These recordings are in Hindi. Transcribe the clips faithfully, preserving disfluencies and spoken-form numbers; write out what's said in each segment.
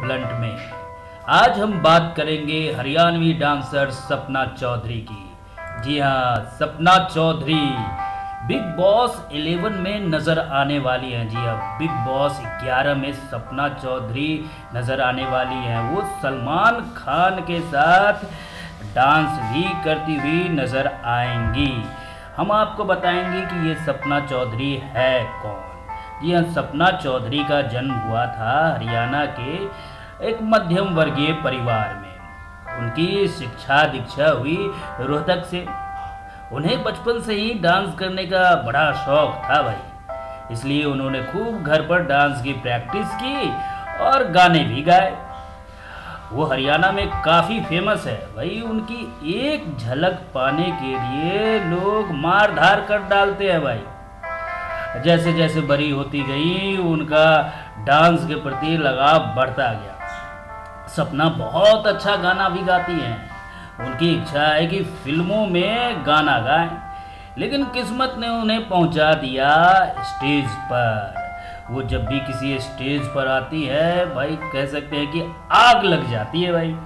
ब्लंट में। आज हम बात करेंगे हरियाणवी डांसर सपना चौधरी की। जी हाँ, Sapna Chaudhary big boss eleven में नज़र आने वाली हैं। जी हाँ, बिग बॉस ग्यारह में सपना चौधरी नज़र आने वाली हैं। वो सलमान खान के साथ डांस भी करती हुई नज़र आएंगी। हम आपको बताएंगे कि ये सपना चौधरी है कौन। जी हाँ, सपना चौधरी का जन्म हुआ था हरियाणा के एक मध्यम वर्गीय परिवार में। उनकी शिक्षा दीक्षा हुई रोहतक से। उन्हें बचपन से ही डांस करने का बड़ा शौक था भाई, इसलिए उन्होंने खूब घर पर डांस की प्रैक्टिस की और गाने भी गाए। वो हरियाणा में काफ़ी फेमस है भाई। उनकी एक झलक पाने के लिए लोग मार धार कर डालते हैं भाई। जैसे जैसे बड़ी होती गई उनका डांस के प्रति लगाव बढ़ता गया। सपना बहुत अच्छा गाना भी गाती हैं। उनकी इच्छा है कि फिल्मों में गाना गाएं, लेकिन किस्मत ने उन्हें पहुंचा दिया स्टेज पर। वो जब भी किसी स्टेज पर आती है भाई, कह सकते हैं कि आग लग जाती है भाई।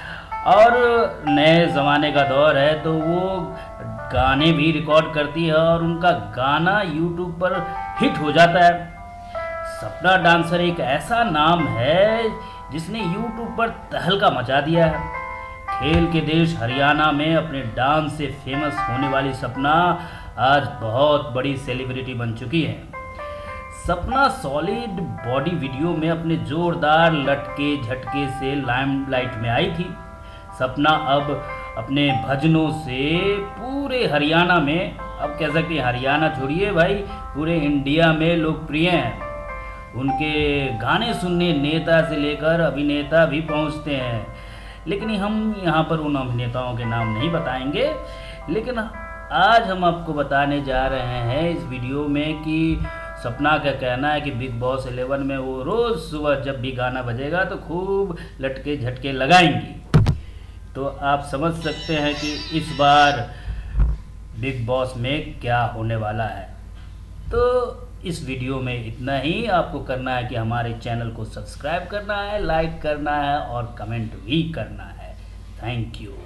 और नए ज़माने का दौर है तो वो गाने भी रिकॉर्ड करती है और उनका गाना यूट्यूब पर हिट हो जाता है। सपना डांसर एक ऐसा नाम है जिसने यूट्यूब पर तहलका मचा दिया है। खेल के देश हरियाणा में अपने डांस से फेमस होने वाली सपना आज बहुत बड़ी सेलिब्रिटी बन चुकी है। सपना सॉलिड बॉडी वीडियो में अपने जोरदार लटके झटके से लाइमलाइट में आई थी। सपना अब अपने भजनों से पूरे हरियाणा में, अब कह सकते हैं हरियाणा छोड़िए भाई, पूरे इंडिया में लोकप्रिय हैं। उनके गाने सुनने नेता से लेकर अभिनेता भी पहुंचते हैं। लेकिन हम यहाँ पर उन अभिनेताओं के नाम नहीं बताएंगे। लेकिन आज हम आपको बताने जा रहे हैं इस वीडियो में कि सपना का कहना है कि बिग बॉस इलेवन में वो रोज़ सुबह जब भी गाना बजेगा तो खूब लटके झटके लगाएंगी। तो आप समझ सकते हैं कि इस बार बिग बॉस में क्या होने वाला है। तो इस वीडियो में इतना ही। आपको करना है कि हमारे चैनल को सब्सक्राइब करना है, लाइक करना है और कमेंट भी करना है। Thank you.